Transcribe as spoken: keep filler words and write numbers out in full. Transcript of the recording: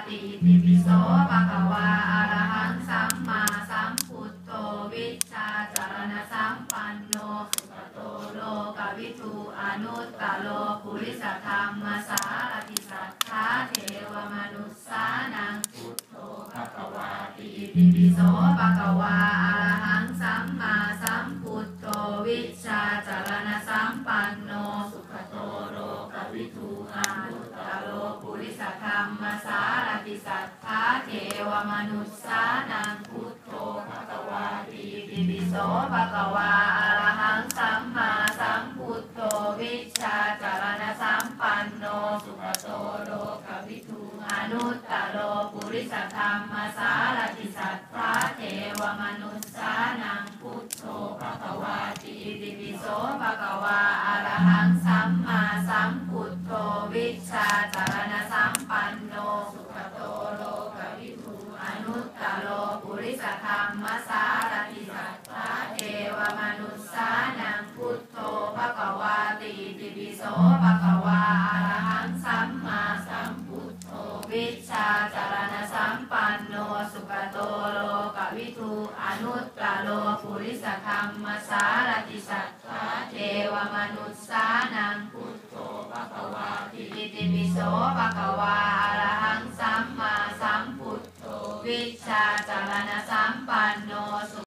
ติติปิโสภะคะวาอะระหังสัมมาสัมพุทโธวิชชาจารณสัมปันโนสุขโตโลกวิทูอนุตตโลปุริสธรรมสารติสัทธาเทวมนุสสานังพุทโธภะคะวาติติปิโสภะคะวาอะระหังสัมมาสัมพุทโธวิชชาจารณสัมปันโนสุขโตโลกวิทูอนุตตโลปุริสธรรมสารติสัทธาเทวมนุสสานังพุทโธภะคะวาติติปิโสภะคะวาอะระหังสัมมาสัมพุทโธวิชชาจารณสัมปันโนสุขโตโลกวิทูอนุตตโลปุริสธรรมสารติสัทธาเทวมนุสสานังพุทโธภะคะวาติติปิโสภะคะวาอะระหังสัมมาสัมพุทโธวิชชาจารณสัมปันโนสุขโตโลกวิทูอนุตตโลปุริสธรรมสารติสัทธาเทวมนุสสานังพุทโธภะคะวาติติปิโสภะคะวาอะระหังสัมมาสัมพุทโธวิชชาจารณสัมปันโนสุขโตโลกวิทูอนุตตโลปุริสธรรมสารติสัทธาเทวมนุสสานังพุทโธภะคะวาติติปิโสภะคะวาอะระหังสัมมาสัมพุทโธวิชชาจารณสัมปันโนสุ